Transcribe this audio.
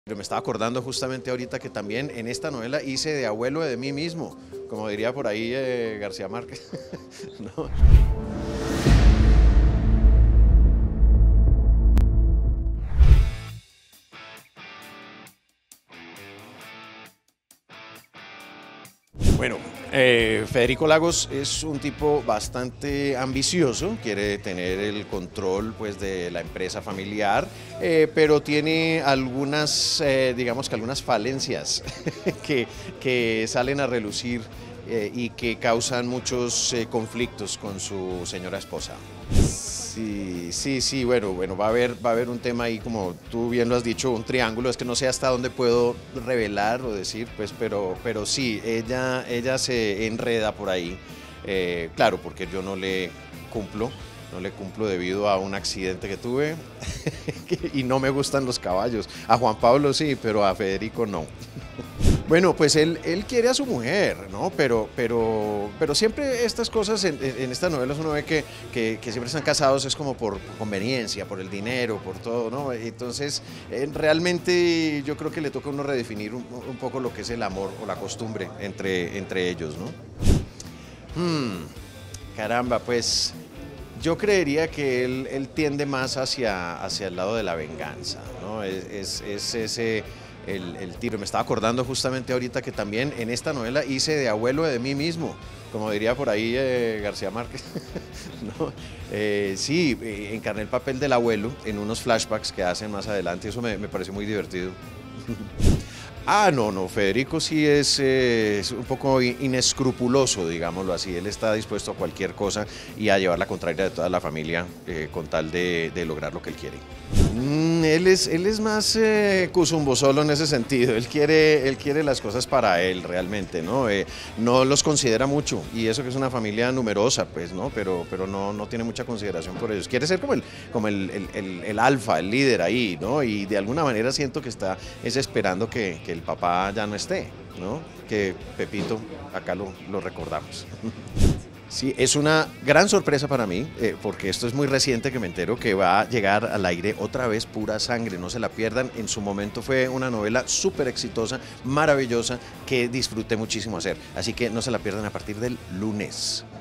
Pero me estaba acordando justamente ahorita que también en esta novela hice de abuelo de mí mismo, como diría por ahí García Márquez. ¿No? Bueno, Federico Lagos es un tipo bastante ambicioso, quiere tener el control pues, de la empresa familiar, pero tiene algunas, digamos que algunas falencias que salen a relucir y que causan muchos conflictos con su señora esposa. Sí, bueno, va a haber un tema ahí, como tú bien lo has dicho, un triángulo, es que no sé hasta dónde puedo revelar o decir, pues, pero sí, ella se enreda por ahí, claro, porque yo no le cumplo debido a un accidente que tuve y no me gustan los caballos. A Juan Pablo sí, pero a Federico no. Bueno, pues él quiere a su mujer, ¿no? Pero siempre estas cosas en estas novelas uno ve que siempre están casados es como por conveniencia, por el dinero, por todo, ¿no? Entonces, realmente yo creo que le toca a uno redefinir un poco lo que es el amor o la costumbre entre ellos, ¿no? Caramba, pues yo creería que él tiende más hacia el lado de la venganza, ¿no? Es ese el tiro. Me estaba acordando justamente ahorita que también en esta novela hice de abuelo de mí mismo, como diría por ahí García Márquez. ¿No? Sí, encarné el papel del abuelo en unos flashbacks que hacen más adelante, eso me pareció muy divertido. No, Federico sí es un poco inescrupuloso, digámoslo así. Él está dispuesto a cualquier cosa y a llevar la contraria de toda la familia con tal de lograr lo que él quiere. Él es más cusumbo solo en ese sentido. Él quiere las cosas para él realmente, ¿no? No los considera mucho y eso que es una familia numerosa, pues, ¿no? Pero no tiene mucha consideración por ellos. Quiere ser como el alfa, el líder ahí, ¿no? Y de alguna manera siento que está esperando que el papá ya no esté, ¿no? Que Pepito, acá lo recordamos. Sí, es una gran sorpresa para mí, porque esto es muy reciente que me entero que va a llegar al aire otra vez Pura Sangre, no se la pierdan, en su momento fue una novela súper exitosa, maravillosa, que disfruté muchísimo hacer, así que no se la pierdan a partir del lunes.